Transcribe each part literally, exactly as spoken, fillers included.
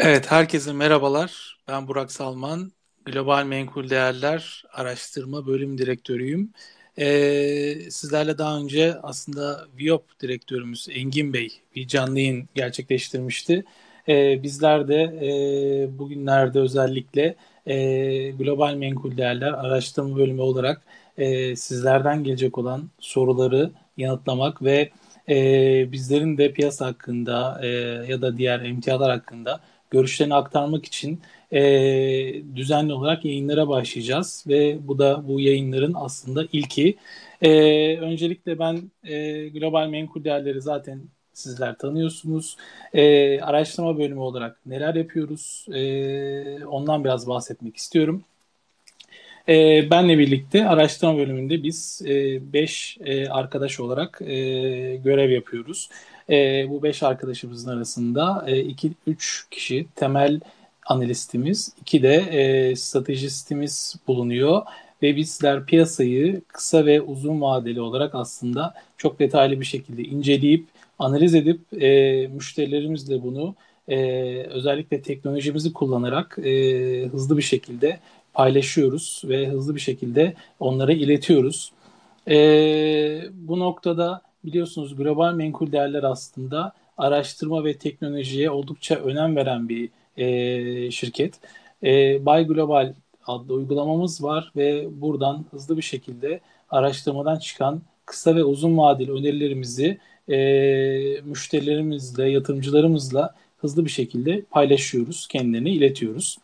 Evet, herkese merhabalar. Ben Burak Salman, Global Menkul Değerler Araştırma Bölüm Direktörüyüm. Ee, sizlerle daha önce aslında Viyop Direktörümüz Engin Bey bir canlı yayın gerçekleştirmişti. Ee, bizler de e, bugünlerde özellikle e, Global Menkul Değerler Araştırma Bölümü olarak e, sizlerden gelecek olan soruları yanıtlamak ve e, bizlerin de piyasa hakkında e, ya da diğer emtialar hakkında görüşlerini aktarmak için e, düzenli olarak yayınlara başlayacağız ve bu da bu yayınların aslında ilki. E, öncelikle ben e, Global Menkul Değerleri zaten sizler tanıyorsunuz. E, araştırma bölümü olarak neler yapıyoruz? E, ondan biraz bahsetmek istiyorum. E, benle birlikte araştırma bölümünde biz beş arkadaş olarak e, görev yapıyoruz. E, bu beş arkadaşımızın arasında iki üç kişi temel analistimiz, iki de e, stratejistimiz bulunuyor. Ve bizler piyasayı kısa ve uzun vadeli olarak aslında çok detaylı bir şekilde inceleyip, analiz edip e, müşterilerimizle bunu e, özellikle teknolojimizi kullanarak e, hızlı bir şekilde paylaşıyoruz ve hızlı bir şekilde onlara iletiyoruz. Ee, bu noktada biliyorsunuz global menkul değerler aslında araştırma ve teknolojiye oldukça önem veren bir e, şirket. E, Buy Global adlı uygulamamız var ve buradan hızlı bir şekilde araştırmadan çıkan kısa ve uzun vadeli önerilerimizi e, müşterilerimizle, yatırımcılarımızla hızlı bir şekilde paylaşıyoruz, kendilerine iletiyoruz.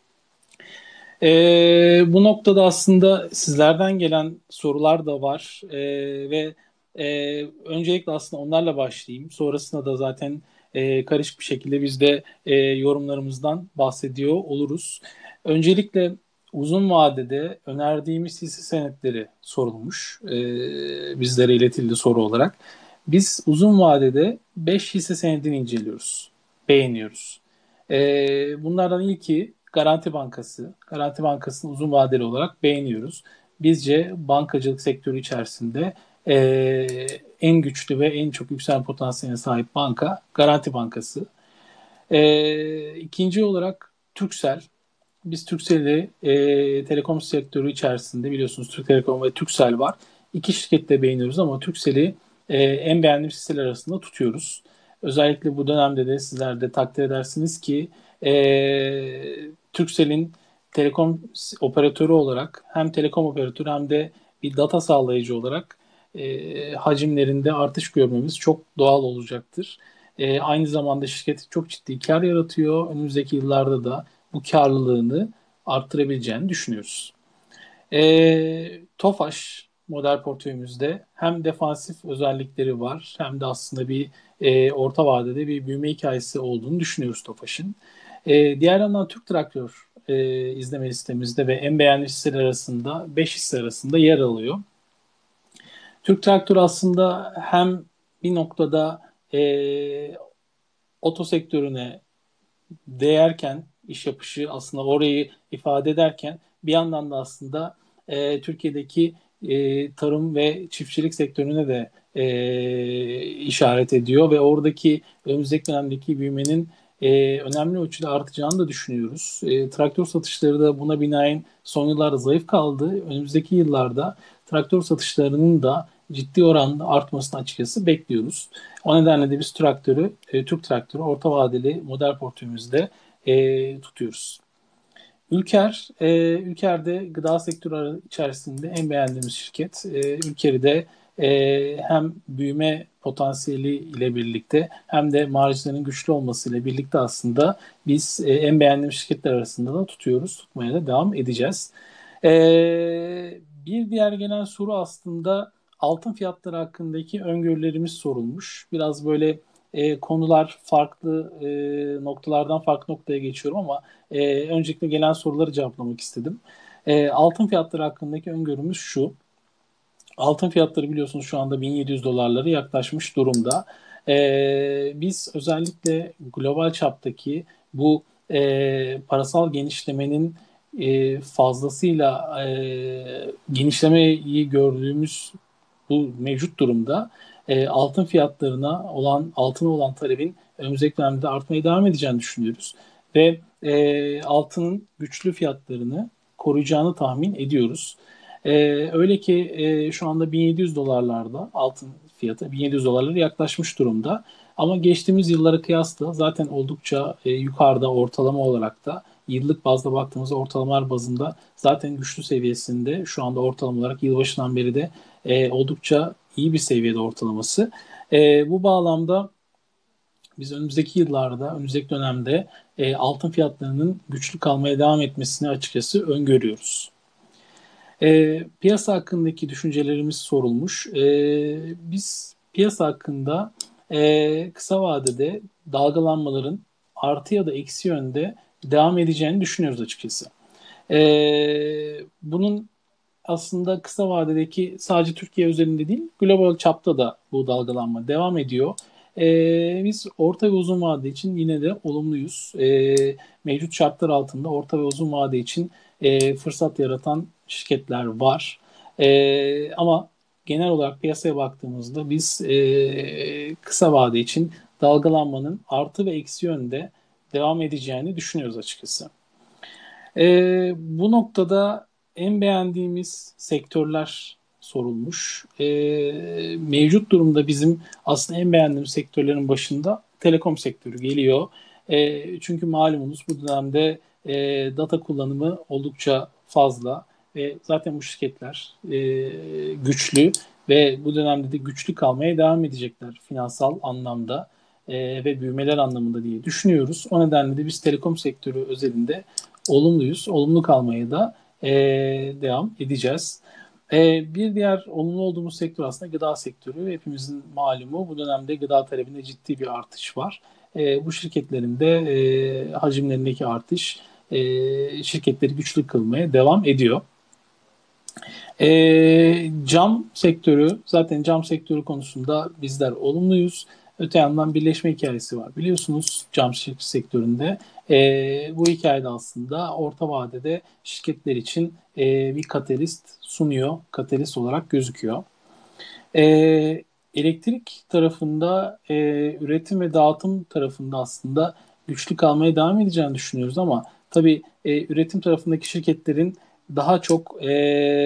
Ee, bu noktada aslında sizlerden gelen sorular da var. Ee, ve e, öncelikle aslında onlarla başlayayım. Sonrasında da zaten e, karışık bir şekilde biz de e, yorumlarımızdan bahsediyor oluruz. Öncelikle uzun vadede önerdiğimiz hisse senetleri sorulmuş. Ee, bizlere iletildi soru olarak. Biz uzun vadede beş hisse senedini inceliyoruz, beğeniyoruz. Ee, bunlardan ilki Garanti Bankası. Garanti Bankası'nı uzun vadeli olarak beğeniyoruz. Bizce bankacılık sektörü içerisinde e, en güçlü ve en çok yükselen potansiyeline sahip banka Garanti Bankası. E, ikinci olarak Turkcell. Biz Turkcell'i e, telekom sektörü içerisinde biliyorsunuz Türk Telekom ve Turkcell var. İki şirkette de beğeniyoruz ama Turkcell'i e, en beğendiğimiz hisseler arasında tutuyoruz. Özellikle bu dönemde de sizler de takdir edersiniz ki e, Turkcell'in telekom operatörü olarak hem telekom operatörü hem de bir data sağlayıcı olarak e, hacimlerinde artış görmemiz çok doğal olacaktır. E, aynı zamanda şirket çok ciddi kar yaratıyor. Önümüzdeki yıllarda da bu karlılığını arttırabileceğini düşünüyoruz. E, Tofaş model portföyümüzde hem defansif özellikleri var hem de aslında bir e, orta vadede bir büyüme hikayesi olduğunu düşünüyoruz Tofaş'ın. E, diğer yandan Türk Traktör e, izleme listemizde ve en beğendiği hisseler arasında beş hisse arasında yer alıyor. Türk Traktör aslında hem bir noktada e, oto sektörüne değerken, iş yapışı aslında orayı ifade ederken bir yandan da aslında e, Türkiye'deki e, tarım ve çiftçilik sektörüne de e, işaret ediyor ve oradaki önümüzdeki dönemdeki büyümenin e, önemli ölçüde artacağını da düşünüyoruz. E, traktör satışları da buna binaen son yıllarda zayıf kaldı. Önümüzdeki yıllarda traktör satışlarının da ciddi oranda artmasını açıkçası bekliyoruz. O nedenle de biz traktörü, e, Türk traktörü orta vadeli model portföyümüzde e, tutuyoruz. Ülker, e, Ülker'de gıda sektörü içerisinde en beğendiğimiz şirket. E, Ülker'i de e, hem büyüme potansiyeli ile birlikte hem de marjlarının güçlü olması ile birlikte aslında biz e, en beğendiğimiz şirketler arasında da tutuyoruz. Tutmaya da devam edeceğiz. E, Bir diğer gelen soru aslında altın fiyatları hakkındaki öngörülerimiz sorulmuş. Biraz böyle e, konular farklı e, noktalardan farklı noktaya geçiyorum ama e, öncelikle gelen soruları cevaplamak istedim. E, altın fiyatları hakkındaki öngörümüz şu. Altın fiyatları biliyorsunuz şu anda bin yedi yüz dolarları yaklaşmış durumda. E, biz özellikle global çaptaki bu e, parasal genişlemenin e, fazlasıyla e, genişlemeyi gördüğümüz bu mevcut durumda e, altın fiyatlarına olan altına olan talebin önümüzdeki dönemde artmaya devam edeceğini düşünüyoruz. ve e, altının güçlü fiyatlarını koruyacağını tahmin ediyoruz. E, öyle ki e, şu anda bin yedi yüz dolarlarda altın fiyatı bin yedi yüz dolarlara yaklaşmış durumda. Ama geçtiğimiz yıllara kıyasla zaten oldukça e, yukarıda ortalama olarak da yıllık bazda baktığımızda ortalamalar bazında zaten güçlü seviyesinde şu anda ortalama olarak yılbaşından beri de e, oldukça iyi bir seviyede ortalaması. E, bu bağlamda biz önümüzdeki yıllarda, önümüzdeki dönemde e, altın fiyatlarının güçlü kalmaya devam etmesini açıkçası öngörüyoruz. E, piyasa hakkındaki düşüncelerimiz sorulmuş. E, biz piyasa hakkında e, kısa vadede dalgalanmaların artı ya da eksi yönde devam edeceğini düşünüyoruz açıkçası. E, bunun aslında kısa vadedeki sadece Türkiye özelinde değil, global çapta da bu dalgalanma devam ediyor. Ee, biz orta ve uzun vade için yine de olumluyuz. Ee, mevcut şartlar altında orta ve uzun vade için e, fırsat yaratan şirketler var. Ee, ama genel olarak piyasaya baktığımızda biz e, kısa vade için dalgalanmanın artı ve eksi yönde devam edeceğini düşünüyoruz açıkçası. Ee, bu noktada en beğendiğimiz sektörler sorulmuş. Ee, mevcut durumda bizim aslında en beğendiğimiz sektörlerin başında telekom sektörü geliyor. Ee, çünkü malumunuz bu dönemde e, data kullanımı oldukça fazla ve zaten bu şirketler e, güçlü ve bu dönemde de güçlü kalmaya devam edecekler finansal anlamda e, ve büyümeler anlamında diye düşünüyoruz. O nedenle de biz telekom sektörü özelinde olumluyuz. Olumlu kalmaya da e, devam edeceğiz. E, bir diğer olumlu olduğumuz sektör aslında gıda sektörü. Hepimizin malumu bu dönemde gıda talebinde ciddi bir artış var. E, bu şirketlerin de e, hacimlerindeki artış e, şirketleri güçlü kılmaya devam ediyor. E, cam sektörü, zaten cam sektörü konusunda bizler olumluyuz. Öte yandan birleşme hikayesi var. Biliyorsunuz cam sektöründe e, bu hikayede aslında orta vadede şirketler için e, bir katalist sunuyor. Katalist olarak gözüküyor. E, elektrik tarafında e, üretim ve dağıtım tarafında aslında güçlü kalmaya devam edeceğini düşünüyoruz ama tabii e, üretim tarafındaki şirketlerin daha çok e,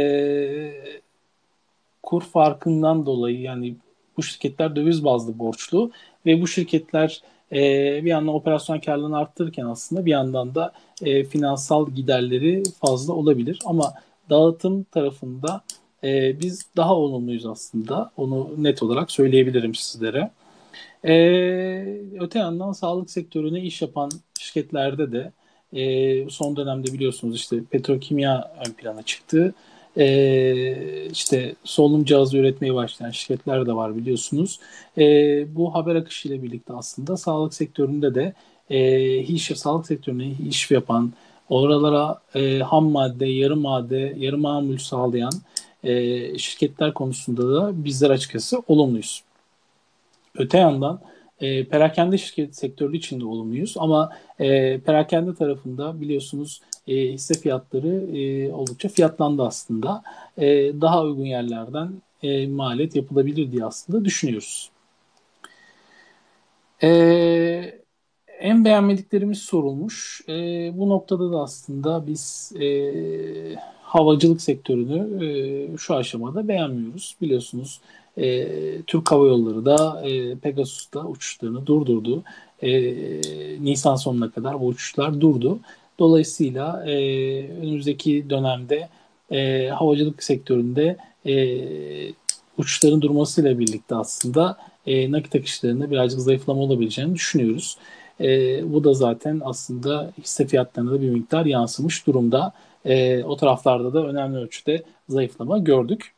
kur farkından dolayı yani bu şirketler döviz bazlı borçlu ve bu şirketler e, bir yandan operasyon karlılığını arttırırken aslında bir yandan da e, finansal giderleri fazla olabilir. Ama dağıtım tarafında e, biz daha olumluyuz aslında. Onu net olarak söyleyebilirim sizlere. E, öte yandan sağlık sektörüne iş yapan şirketlerde de e, son dönemde biliyorsunuz işte petrokimya ön plana çıktı. E, işte solunum cihazı üretmeye başlayan şirketler de var biliyorsunuz. E, bu haber akışı ile birlikte aslında sağlık sektöründe de e, iş, sağlık sektörüne iş yapan, oralara e, ham madde, yarı madde, yarı mamul sağlayan e, şirketler konusunda da bizler açıkçası olumluyuz. Öte yandan e, perakende şirket sektörü içinde olumluyuz ama e, perakende tarafında biliyorsunuz e, hisse fiyatları e, oldukça fiyatlandı aslında. E, daha uygun yerlerden e, maliyet yapılabilir diye aslında düşünüyoruz. E, en beğenmediklerimiz sorulmuş. E, bu noktada da aslında biz e, havacılık sektörünü e, şu aşamada beğenmiyoruz. Biliyorsunuz e, Türk Hava Yolları da e, Pegasus'ta uçuşlarını durdurdu. E, Nisan sonuna kadar bu uçuşlar durdu. Dolayısıyla e, önümüzdeki dönemde e, havacılık sektöründe e, uçuşların durmasıyla birlikte aslında e, nakit akışlarında birazcık zayıflama olabileceğini düşünüyoruz. E, bu da zaten aslında hisse fiyatlarına da bir miktar yansımış durumda. E, o taraflarda da önemli ölçüde zayıflama gördük.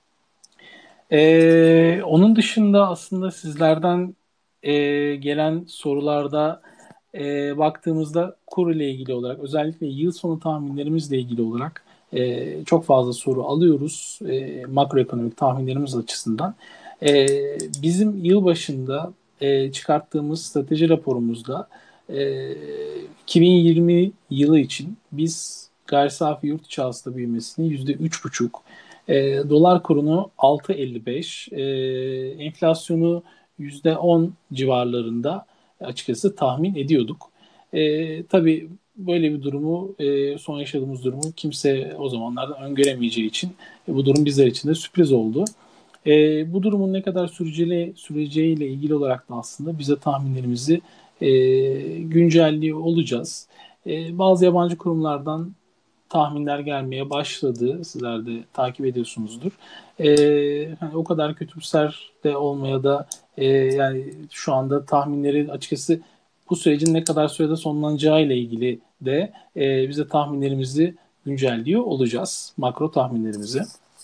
E, onun dışında aslında sizlerden e, gelen sorularda e, baktığımızda kur ile ilgili olarak özellikle yıl sonu tahminlerimizle ilgili olarak e, çok fazla soru alıyoruz e, makroekonomik tahminlerimiz açısından. E, bizim yıl başında e, çıkarttığımız strateji raporumuzda e, iki bin yirmi yılı için biz gayri safi yurt içi hasıla büyümesini yüzde üç buçuk, e, dolar kurunu altı virgül elli beş, e, enflasyonu yüzde on civarlarında açıkçası tahmin ediyorduk. E, tabii böyle bir durumu, e, son yaşadığımız durumu kimse o zamanlardan öngöremeyeceği için e, bu durum bizler için de sürpriz oldu. E, bu durumun ne kadar süreceğiyle, süreceğiyle ilgili olarak da aslında bize tahminlerimizi e, güncelliyor olacağız. E, bazı yabancı kurumlardan tahminler gelmeye başladı. Sizler de takip ediyorsunuzdur. E, hani o kadar kötümser de olmaya da e, yani şu anda tahminleri açıkçası bu sürecin ne kadar sürede sonlanacağı ile ilgili de e, bize tahminlerimizi güncelliyor olacağız. Makro tahminlerimizi.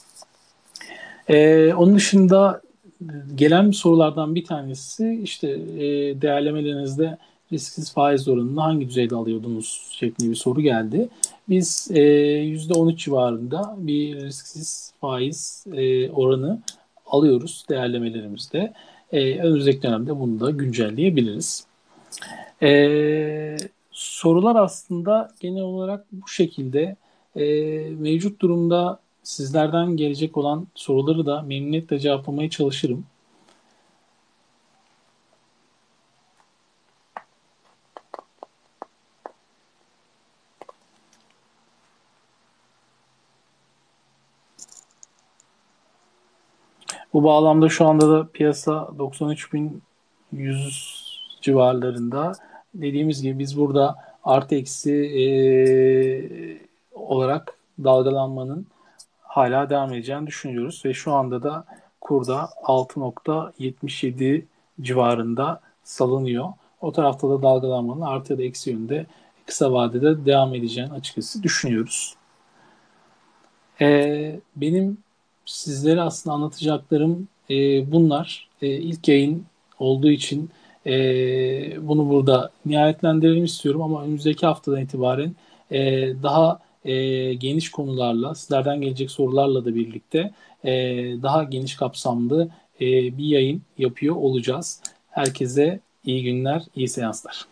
Ee, onun dışında gelen sorulardan bir tanesi işte e, değerlemelerinizde risksiz faiz oranını hangi düzeyde alıyordunuz şeklinde bir soru geldi. Biz e, yüzde on üç civarında bir risksiz faiz e, oranı alıyoruz değerlemelerimizde. E, önümüzdeki dönemde bunu da güncelleyebiliriz. E, sorular aslında genel olarak bu şekilde. E, mevcut durumda sizlerden gelecek olan soruları da memnuniyetle cevaplamaya çalışırım. Bu bağlamda şu anda da piyasa doksan üç bin yüz civarlarında. Dediğimiz gibi biz burada artı eksi e, olarak dalgalanmanın hala devam edeceğini düşünüyoruz ve şu anda da kurda altı nokta yetmiş yedi civarında salınıyor. O tarafta da dalgalanmanın artı ya da eksi yönde kısa vadede devam edeceğini açıkçası düşünüyoruz. Ee, benim sizlere aslında anlatacaklarım e, bunlar. E, ilk yayın olduğu için e, bunu burada nihayetlendirelim istiyorum ama önümüzdeki haftadan itibaren e, daha e, geniş konularla, sizlerden gelecek sorularla da birlikte e, daha geniş kapsamlı e, bir yayın yapıyor olacağız. Herkese iyi günler, iyi seanslar.